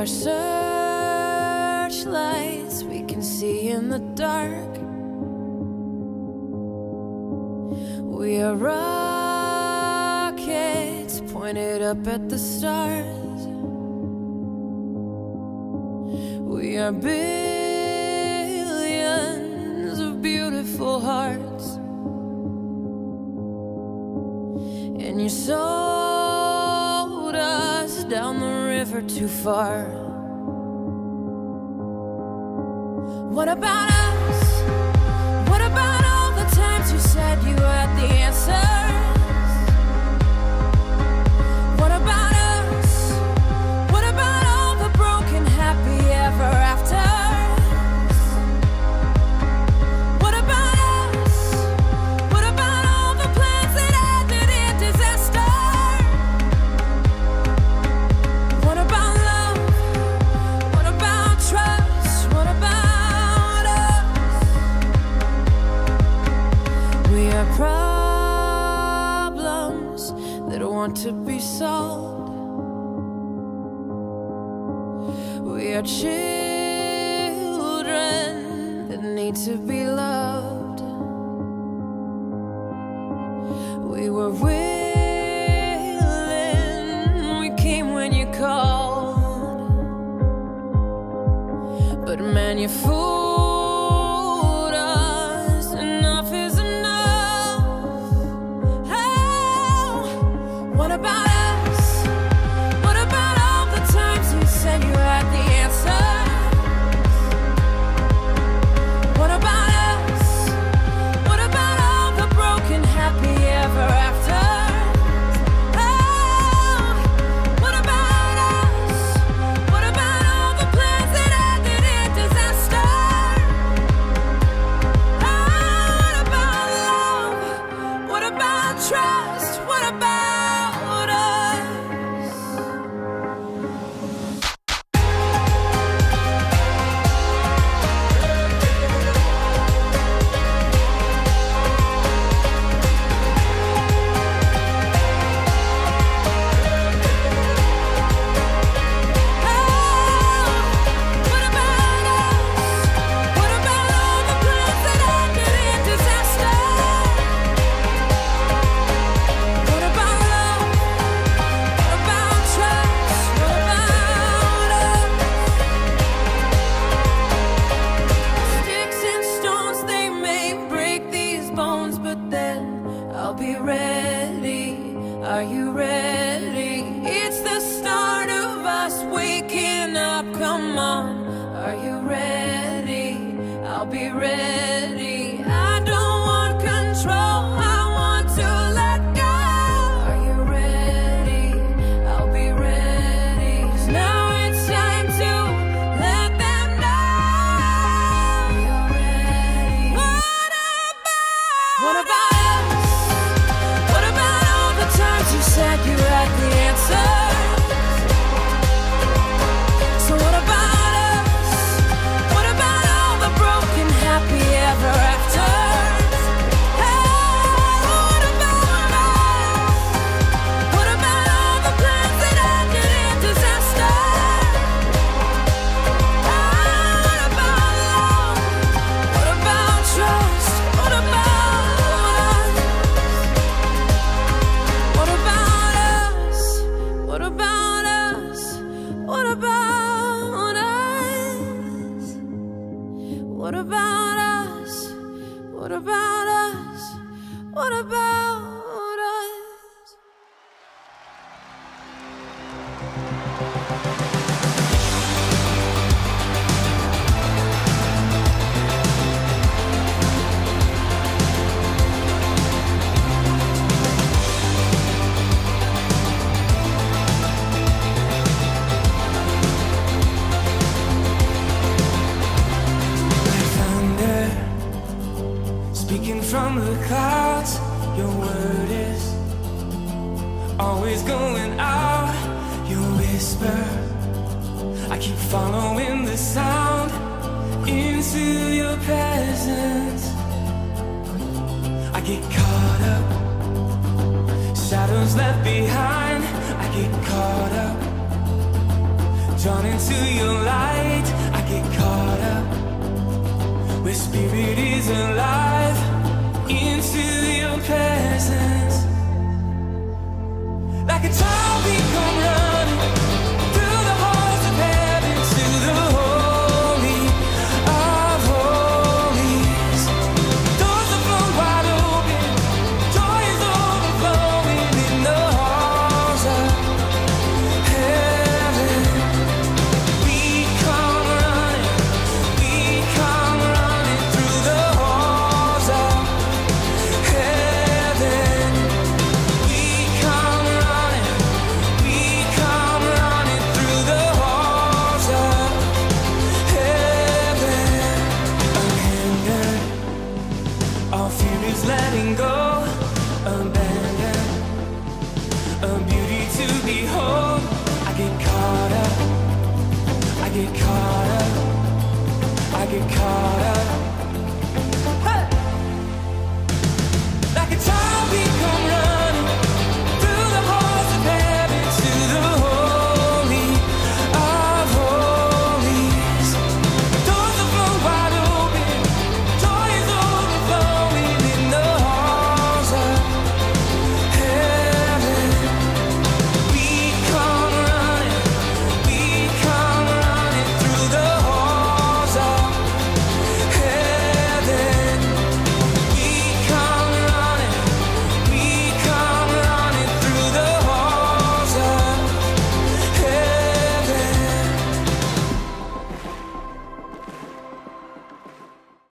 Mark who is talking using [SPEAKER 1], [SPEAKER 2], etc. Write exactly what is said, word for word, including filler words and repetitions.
[SPEAKER 1] are searchlights we can see in the dark. We are rockets pointed up at the stars. We are billions of beautiful hearts, and you sold us down the river too far. What about us? What about all the times you said you had the answers? What about us? What about all the broken happy ever afters? What about us? What about all the plans that ended in disaster? What about love? What about trust? What about us? We are problems that want to be solved. We are children that need to be loved. We were willing, we came when you called, but man, you fooled us. Enough is enough. Oh, what about us? What about all the times you said you had the answers? What about us? What about all the broken happy ever afters? Oh, what about us? What about all the plans that ended in disaster? Oh, what about love? What about trust? What about us? Are you ready? It's the start of us waking up. Come on, are you ready? I'll be ready. I don't want control, I want to let go. Are you ready? I'll be ready. 'Cause now it's time to let them know you're ready. What about? What about? You said you had the answers. So what about us? What about all the broken happy ever afters? Hey, what about us? What about all the plans that ended in disaster? Oh, what about love? What about trust? What about What about us? What about us? What about us? What about us? What about us? What about us?
[SPEAKER 2] Speaking from the clouds, your word is always going out. Your whisper, I keep following the sound into your presence. I get caught up, shadows left behind. I get caught up, drawn into your light. I get caught up where spirit is alive. Into your presence, like a child become love.